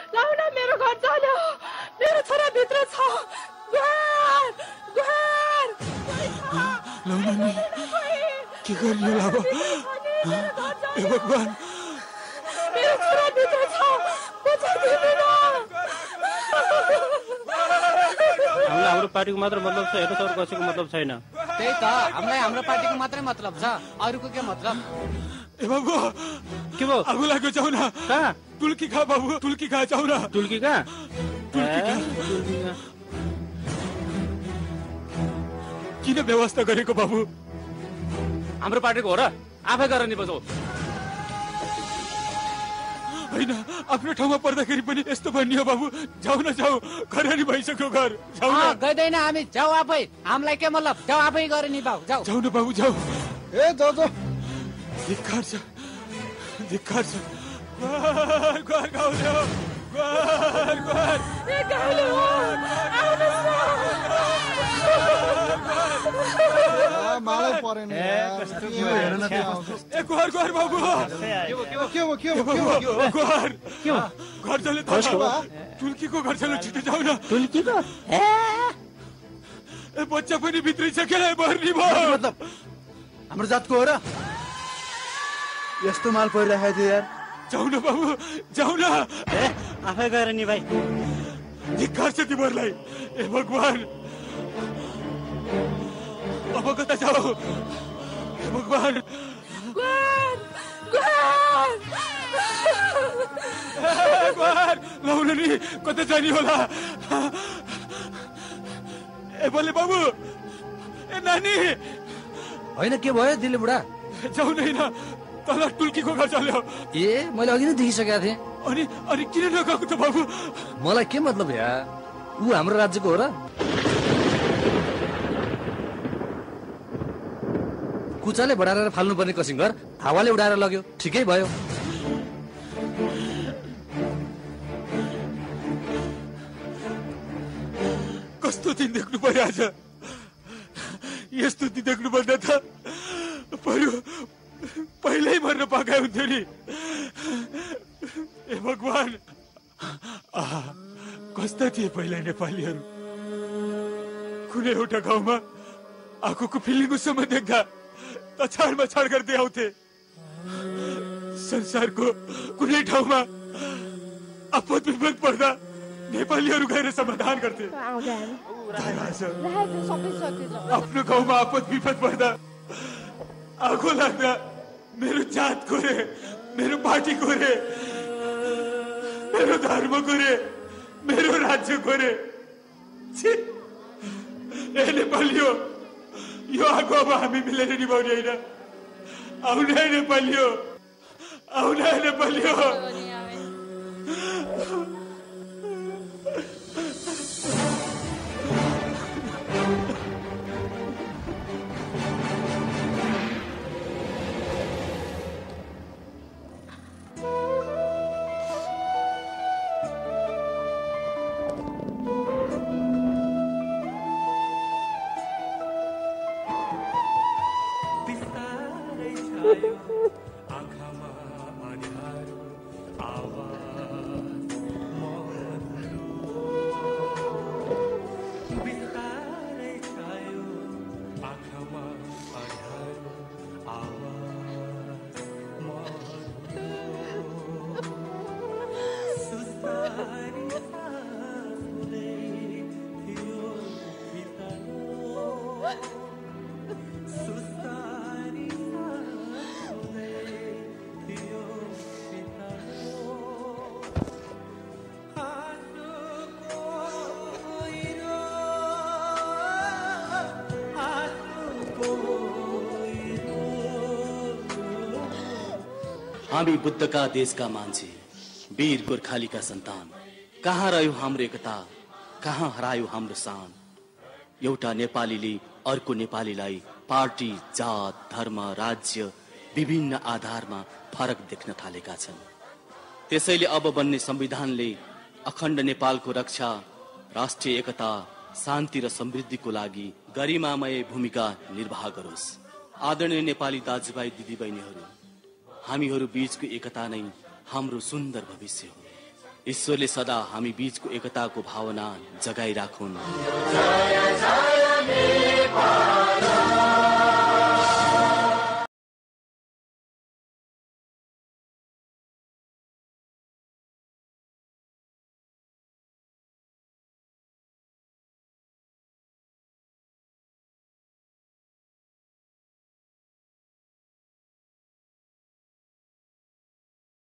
लाउन मेरो घर चल्यो मेरो छोरा भित्र छ के गर्ने अब ए भगवान मेरो छोरा भित्र छ हाम्रो पार्टीको मात्र मतलब छ हेर्नु अरू कसैको मतलब छैन त्यही त हामीलाई हाम्रो पार्टीको मात्रै मतलब छ अरूको के मतलब ए बाबु के भयो आगो लाग्यो जाऊ न कहाँ तुल्की खा बाबु तुल्की खा जाऊ न तुल्की कहाँ किन व्यवस्था गरेको बाबु हाम्रो पार्टीको हो र आफै गरेर नि बजाऊ होइन आफ्नो ठाउँमा पर्दाखेरि पनि यस्तो भनियो बाबु जाऊ न जाऊ खरानी भइसक्यो घर जाऊ न गइदैन हामी जाऊ आफै हामीलाई के मतलब जाऊ आफै गरे नि बाबु जाऊ जाऊ न बाबु जाऊ ए जाऊ जाऊ धिक्कार छ घर गाउँले हो घर ए गाउँले हो मलाई परेन ए घर बाबु घर चले तुल्कीको घर चले छिटो जाऊ न तुल्कीको ए बच्चा पनि भित्रै छ के भर्नी भयो मतलब हाम्रो जातको हो र यस्तो माल परिरहेको थियो यार जाऊ न बाबु जाऊ न आफै गएर नि भाइ धिक्कार छ तिमीहरूलाई ए भगवान अब कता जाऊ ए भगवान लाउन नि कता जाने होला ए बोले बाबु ए नानी होइन के भयो दिले बुढा जाऊ नै न तल टुल्कीको घर चल्यो ए मैले अघि नै देखिसकेको थिएँ अनि किन नगएको त बाबु मलाई के मतलब या ऊ हाम्रो राज्यको हो र कुचाले बढाएर फाल्नुपर्ने कसिङ्गर हावाले उडाएर लग्यो ठिकै भयो कस्तो दिन देख्नु पर्यो आज यस्तो दिन देख्नु पर्दा त पहिल्यै मर्न पाए हुन्थ्यो नि ए भगवान कस्ता थिए पहिला नेपालीहरू कुनै एउटा गाउँमा आँखाको फिलिङ्गोसम्म देख्दा तछाडमा छाड गर्दै आउँथे संसारको कुनै ठाउँमा आपद विपद पर्दा नेपालीहरू गएर समाधान गर्थे आफ्नो गाउँमा आपद विपद पर्दा आगो लाग्दा मेरो जात कोरे मेरो पार्टी कोरे मेरो धर्म कोरे मेरो राज्य कोरे ए नेपालीयो यो आगो अब हामी मिलेर निभाउने होइन आउने नेपालीयो हामी बुद्धका देशका मान्छे वीर गोर्खालीका सन्तान कहाँ रह्यो हाम्रो एकता कहाँ हरायो हाम्रो शान एउटा नेपालीले अर्को नेपालीलाई पार्टी जात धर्म राज्य विभिन्न आधारमा फरक देख्न थालेका छन् त्यसैले अब बन्ने संविधानले अखण्ड नेपालको रक्षा राष्ट्रिय एकता शान्ति र समृद्धिको लागि गरिमामय भूमिका निर्वाह गरोस् आदरणीय नेपाली दाजुभाइ दिदीबहिनीहरू हामीहरू बीचको एकता नै हाम्रो सुन्दर भविष्य हो ईश्वरले सदा हामी बीचको एकताको भावना जगाइराखुन्। जय जय नेपाल।